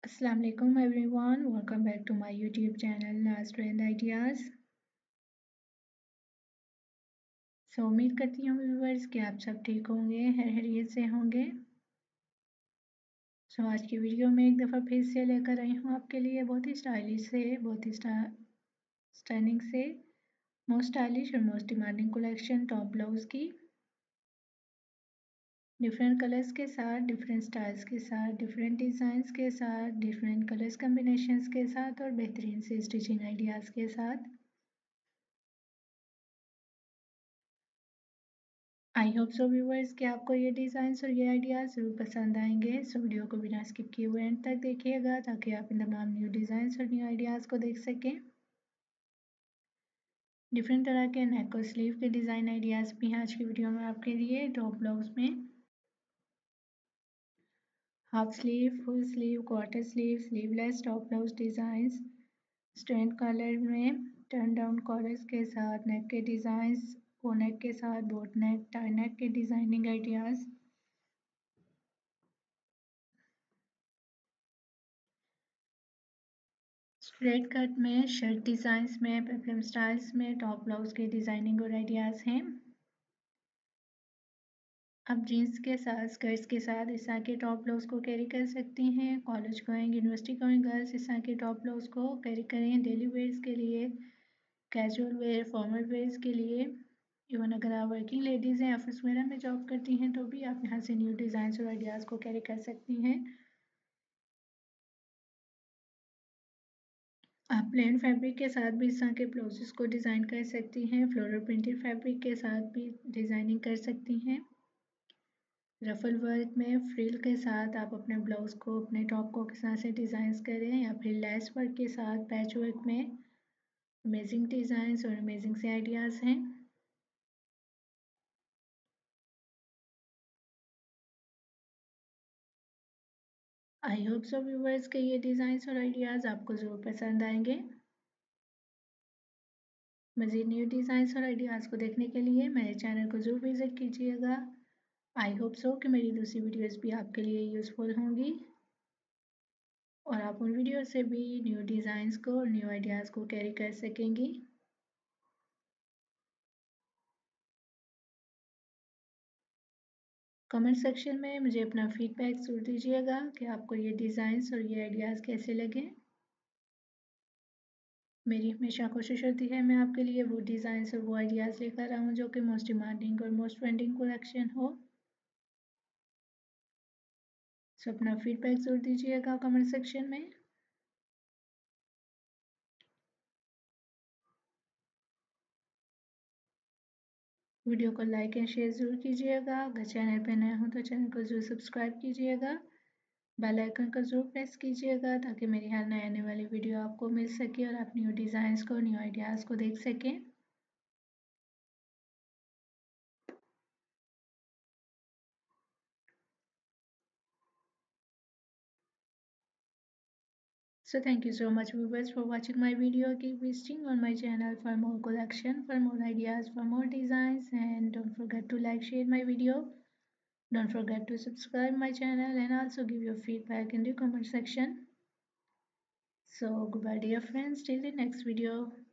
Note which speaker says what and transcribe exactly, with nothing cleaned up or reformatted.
Speaker 1: Assalamu alaikum everyone, welcome back to my YouTube channel Naz Trend Ideas। सो उम्मीद करती हूँ viewers कि आप सब ठीक होंगे, हर खैरियत से होंगे। सो आज की वीडियो में एक दफ़ा फिर से लेकर आई हूँ आपके लिए बहुत ही स्टाइलिश से, बहुत ही स्टनिंग से मोस्ट स्टाइलिश और most demanding collection top blouse की डिफरेंट कलर्स के साथ, डिफरेंट स्टाइल्स के साथ, डिफरेंट डिज़ाइंस के साथ, डिफरेंट कलर्स कम्बिनेशंस के साथ और बेहतरीन से स्टिचिंग आइडियाज़ के साथ। आई होप सो व्यूवर्स कि आपको ये डिज़ाइंस और ये आइडियाज़ ज़रूर पसंद आएंगे। सो वीडियो को बिना स्किप किए हुए एंड तक देखिएगा ताकि आप इन तमाम न्यू डिज़ाइंस और न्यू आइडियाज़ को देख सकें। डिफरेंट तरह के नेक और स्लीव के डिज़ाइन आइडियाज़ भी हैं आज की वीडियो में आपके लिए। टॉप ब्लाउज में half sleeve, full sleeve, quarter sleeve, sleeveless top blouse designs strength colour में टर्न डाउन कॉलर्स के साथ, नेक के डिज़ाइंस ओ नेक के साथ, बोट नेक, टाई नेक के डिज़ाइनिंग आइडियाज़, स्ट्रेट कट में, शर्ट डिज़ाइंस में, पेप्लम स्टाइल्स में टॉप ब्लाउज के डिज़ाइनिंग और आइडियाज़ हैं। आप जीन्स के साथ, स्कर्ट्स के साथ इस तरह के टॉप ब्लाउज को कैरी कर सकती हैं। College going, university going girls इस तरह के टॉप ब्लाउज को कैरी करें डेली वेयर्स के लिए, कैजुअल वेयर, फॉर्मल वेयर्स के लिए। इवन अगर आप वर्किंग लेडीज़ हैं, ऑफिस वगैरह में जॉब करती हैं तो भी आप यहाँ से न्यू डिज़ाइंस और आइडियाज़ को कैरी कर सकती हैं। आप प्लेन फैब्रिक के साथ भी इस तरह के ब्लाउजेस को डिज़ाइन कर सकती हैं। फ्लोरल प्रिंटेड फैब्रिक के साथ भी डिज़ाइनिंग कर सकती हैं। रफल वर्क में फ्रिल के साथ आप अपने ब्लाउज को, अपने टॉप को किस तरह से डिज़ाइन करें, या फिर लेस वर्क के साथ पैच वर्क में अमेजिंग डिज़ाइंस और अमेजिंग से आइडियाज़ हैं। आई होप सो व्यूवर्स के ये डिज़ाइंस और आइडियाज़ आपको ज़रूर पसंद आएंगे। मज़ीद न्यू डिज़ाइंस और आइडियाज़ को देखने के लिए मेरे चैनल को ज़रूर विज़िट कीजिएगा। आई होप सो कि मेरी दूसरी वीडियोस भी आपके लिए यूज़फुल होंगी और आप उन वीडियो से भी न्यू डिज़ाइंस को और न्यू आइडियाज़ को कैरी कर सकेंगी। कमेंट सेक्शन में मुझे अपना फीडबैक ज़रूर दीजिएगा कि आपको ये डिज़ाइंस और ये आइडियाज़ कैसे लगे। मेरी हमेशा कोशिश होती है मैं आपके लिए वो डिज़ाइंस और वो आइडियाज़ लेकर आऊँ जो कि मोस्ट डिमांडिंग और मोस्ट ट्रेंडिंग कलेक्शन हो। सो अपना फीडबैक ज़रूर दीजिएगा कमेंट सेक्शन में। वीडियो को लाइक एंड शेयर ज़रूर कीजिएगा। अगर चैनल पर नए हों तो चैनल को ज़रूर सब्सक्राइब कीजिएगा। बेल आइकन को ज़रूर प्रेस कीजिएगा ताकि मेरी हर नए आने वाली वीडियो आपको मिल सके और आप न्यू डिज़ाइंस को, न्यू आइडियाज़ को देख सकें। So thank you so much viewers for watching my video. Keep visiting on my channel for more collection, for more ideas, for more designs, and don't forget to like, share my video. Don't forget to subscribe my channel and also give your feedback in the comment section. So goodbye dear friends, till the next video.